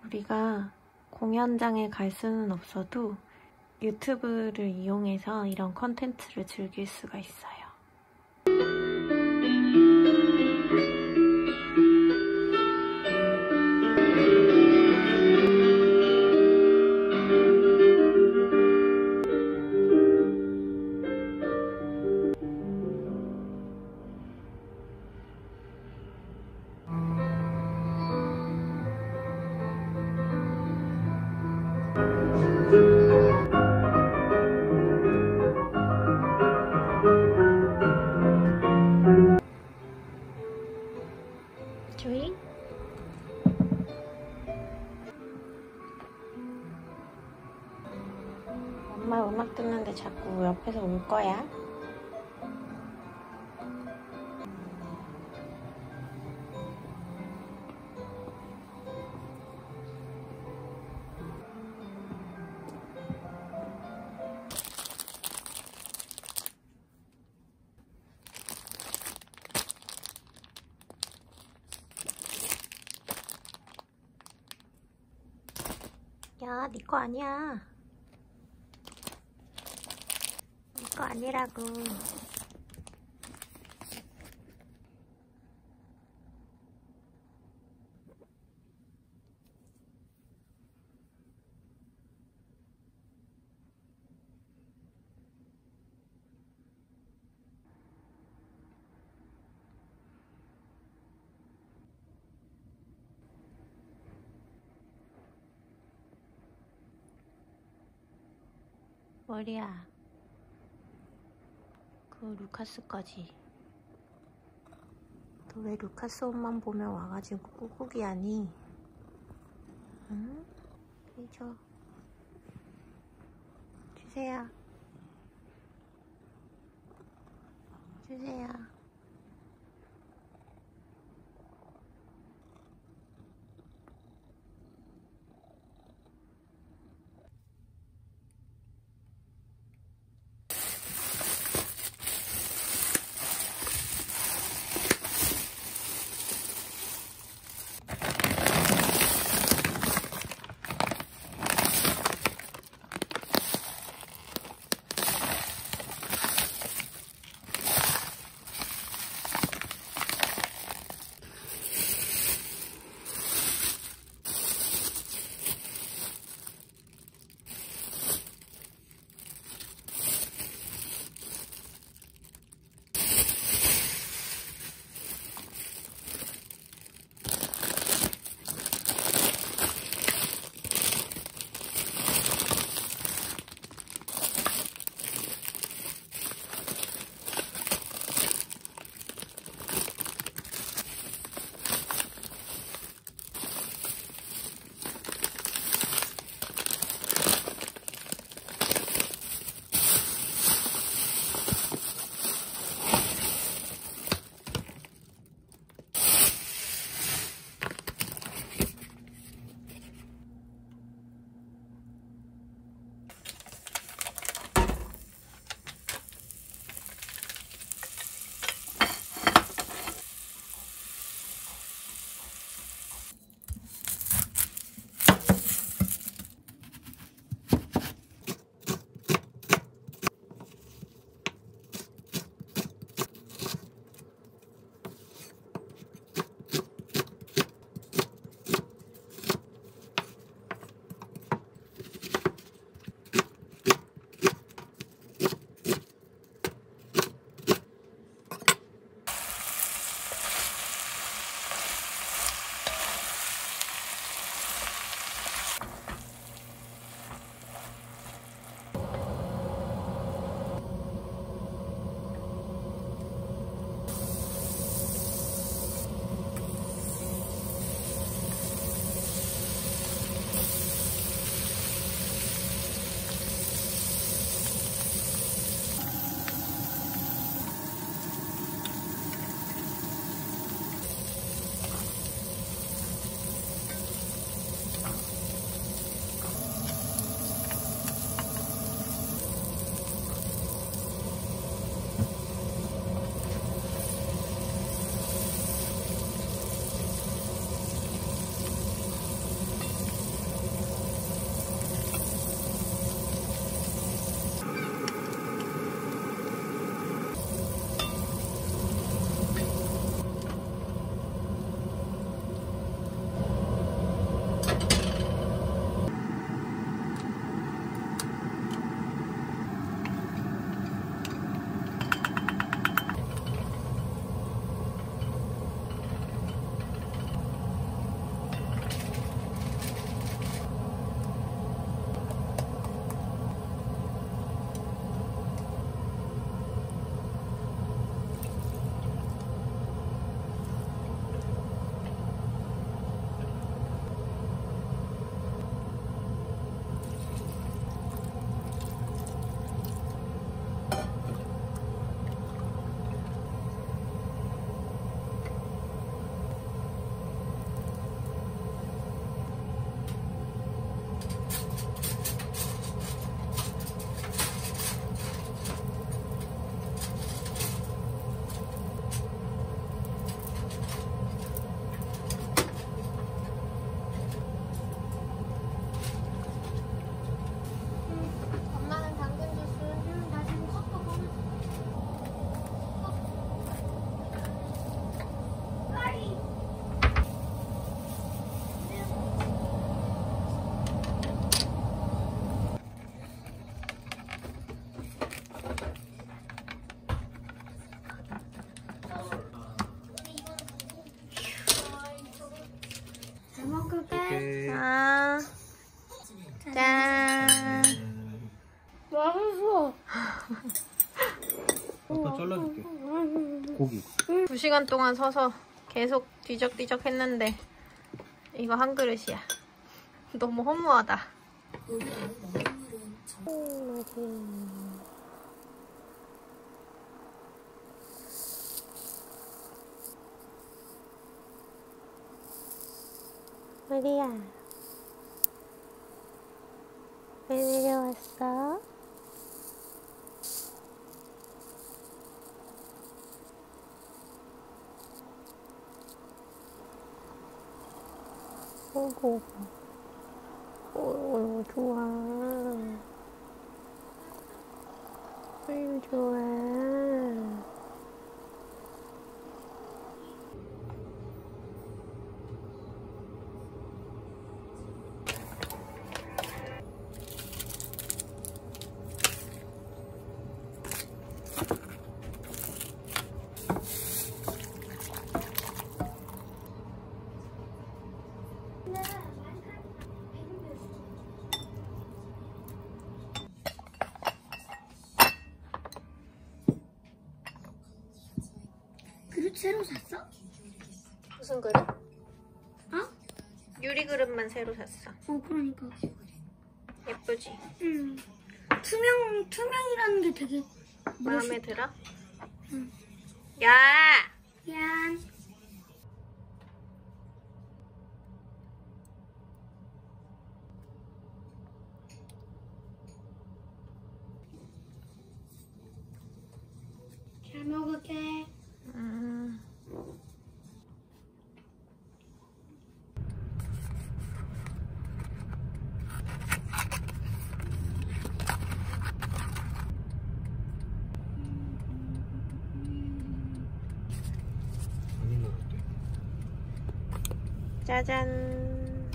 우리가 공연장에 갈 수는 없어도 유튜브를 이용해서 이런 컨텐츠를 즐길 수가 있어요. 조이? 엄마 음악 듣는데 자꾸 옆에서 울 거야? 야, 네 거 아니야. 네 거 아니라고. 머리야, 그거 루카스 거지? 너 왜 루카스 옷만 보면 와가지고 꾹꾹이 하니? 응? 줘. 주세요. 주세요. 2시간 동안 서서 계속 뒤적뒤적 했는데 이거 한 그릇이야. 너무 허무하다. 우리야, 왜 내려왔어? 오고, 오, 좋아. 아유, 좋아. 그릇 새로 샀어? 무슨 그릇? 어? 유리 그릇만 새로 샀어. 그러니까. 예쁘지? 응. 투명이라는 게 되게 마음에 들어? 응. 야! 미안. 잘 먹을게. 짜잔.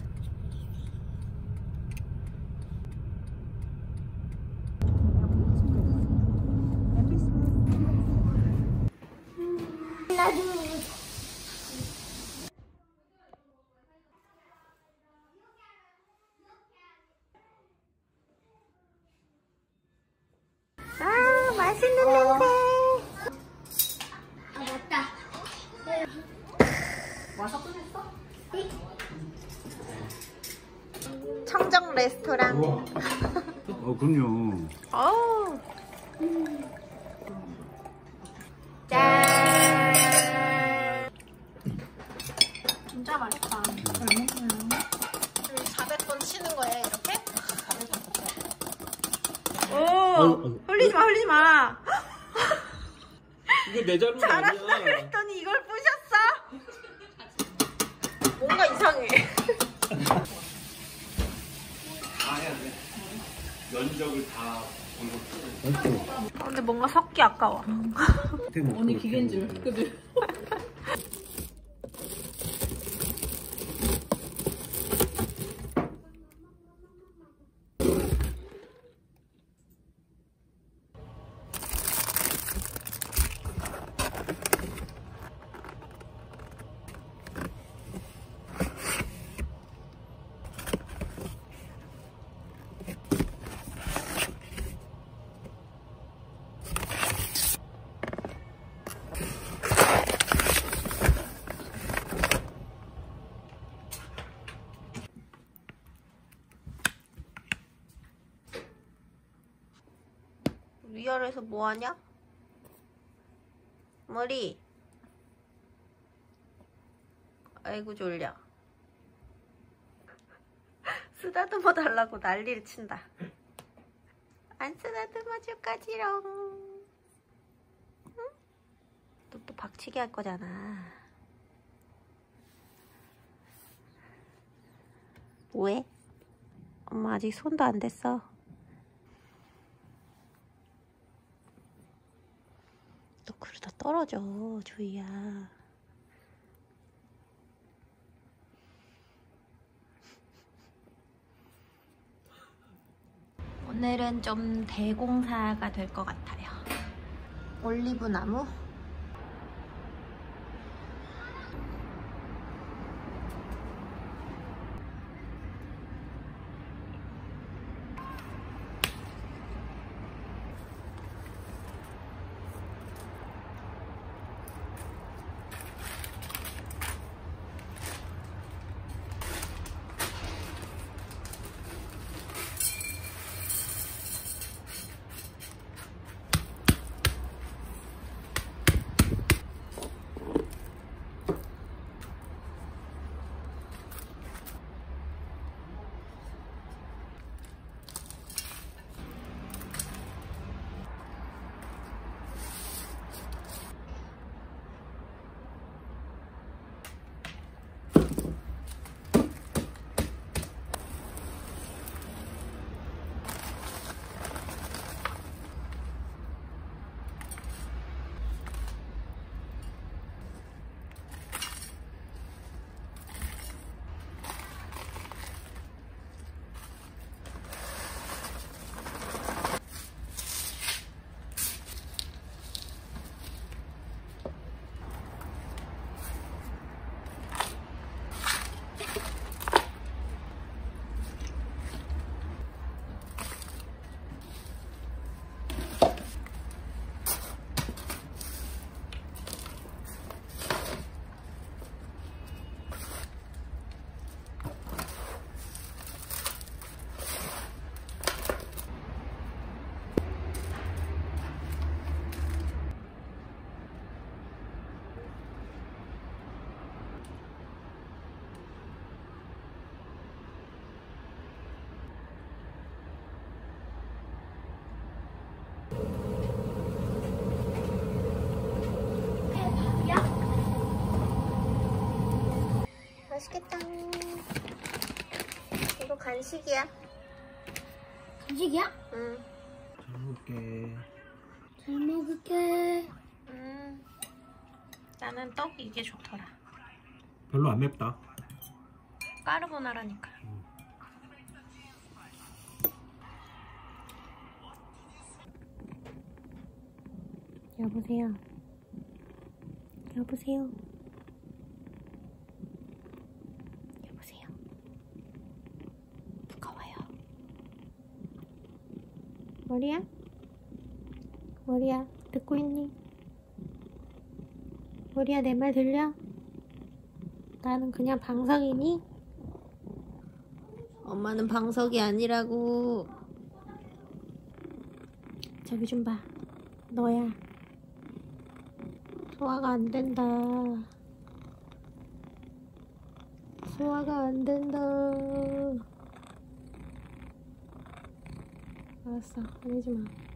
아, 맛있는 냄새. 아, 맞다. 와서 끝냈어? 청정 레스토랑. 그럼요. 어우. 짠. 진짜 맛있다. 우리 400번 치는 거야, 이렇게? 400번. 오! 흘리지 마, 흘리지 마. 이게 내 잘못 잘한다 아니야. 그랬더니 이걸 부셨어? 뭔가 이상해. 다 해야 돼. 면적을 다 근데 뭔가 섞기 아까워. 언니 기계인 줄. 그지? 위아래서 뭐하냐? 머리. 아이고 졸려. 쓰다듬어 달라고 난리를 친다. 안 쓰다듬어 줄까지롱. 응? 너 또 박치기 할 거잖아. 뭐해? 엄마 아직 손도 안 댔어. 너 그러다 떨어져, 주희야. 오늘은 좀 대공사가 될 것 같아요. 올리브 나무? 맛있겠다. 이거 간식이야. 간식이야? 응. 잘 먹을게. 잘 먹을게. 나는 떡 이게 좋더라. 별로 안 맵다. 까르보나라니까. 여보세요. 여보세요. 여보세요. 누가 와요? 머리야? 머리야, 듣고 있니? 머리야, 내 말 들려? 나는 그냥 방석이니? 엄마는 방석이 아니라고. 저기 좀 봐. 너야. 소화가 안 된다. 소화가 안 된다. 알았어, 화내지 마.